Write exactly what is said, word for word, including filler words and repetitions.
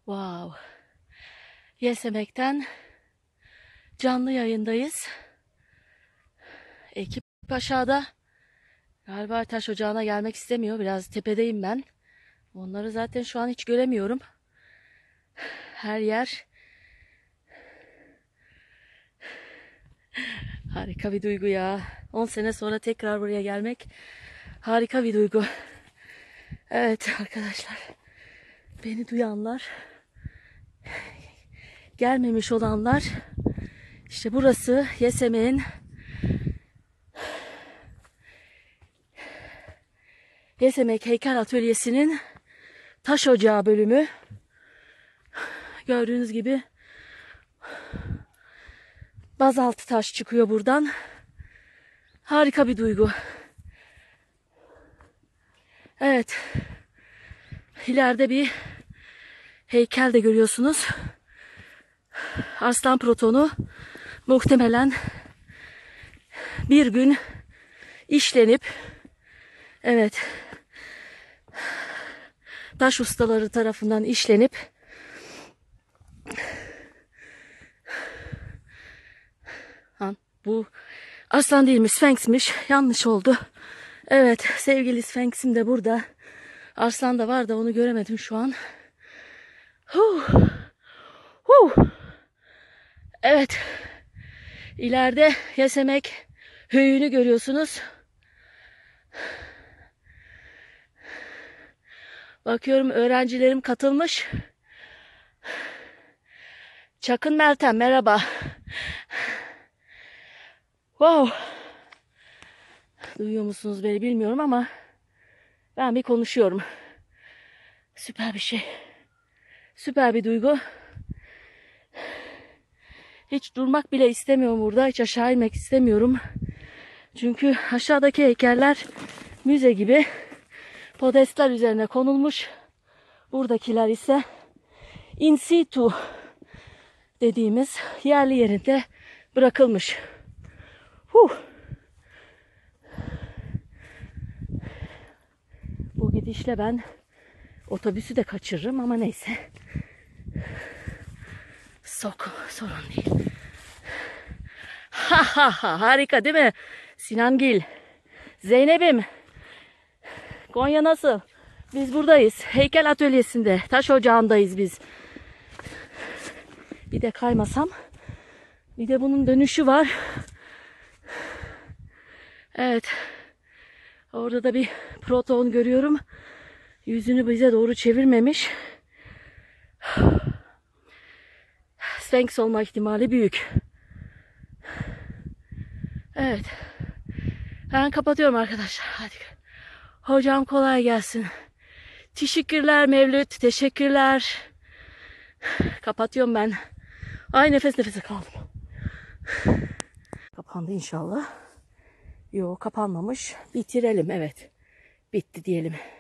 Wow. Yesemek'ten canlı yayındayız. Ekip aşağıda. Galiba taş ocağına gelmek istemiyor. Biraz tepedeyim ben. Onları zaten şu an hiç göremiyorum. Her yer harika bir duygu ya. on sene sonra tekrar buraya gelmek harika bir duygu. Evet arkadaşlar. Beni duyanlar, gelmemiş olanlar, işte burası Yesemek'in Yesemek Heykel Atölyesi'nin taş ocağı bölümü. Gördüğünüz gibi bazaltı taş çıkıyor buradan. Harika bir duygu. Evet. İleride bir heykel de görüyorsunuz. Arslan protonu muhtemelen bir gün işlenip, evet, taş ustaları tarafından işlenip bu arslan değilmiş, Sphinx'miş. Yanlış oldu. Evet, sevgili Sphinx'im de burada. Arslan da var da onu göremedim şu an. Huh. Huh. Evet. İleride Yesemek höyüğünü görüyorsunuz. Bakıyorum öğrencilerim katılmış. Çakın Meltem merhaba. Wow. Duyuyor musunuz beni bilmiyorum ama ben bir konuşuyorum. Süper bir şey. Süper bir duygu. Hiç durmak bile istemiyorum burada. Hiç aşağı inmek istemiyorum. Çünkü aşağıdaki heykeller müze gibi podestler üzerine konulmuş. Buradakiler ise in situ dediğimiz yerli yerinde bırakılmış. Huh. Bu gidişle ben otobüsü de kaçırırım ama neyse. Sok, sorun değil. Ha ha ha, harika değil mi? Sinangil, Zeynep'im, Konya nasıl? Biz buradayız. Heykel atölyesinde, taş ocağındayız biz. Bir de kaymasam. Bir de bunun dönüşü var. Evet. Orada da bir proton görüyorum. Yüzünü bize doğru çevirmemiş. Sphinx olma ihtimali büyük. Evet. Ben kapatıyorum arkadaşlar. Hadi. Hocam kolay gelsin. Teşekkürler Mevlüt. Teşekkürler. Kapatıyorum ben. Ay nefes nefese kaldım. Kapandı inşallah. Yok kapanmamış. Bitirelim evet. Bitti diyelim.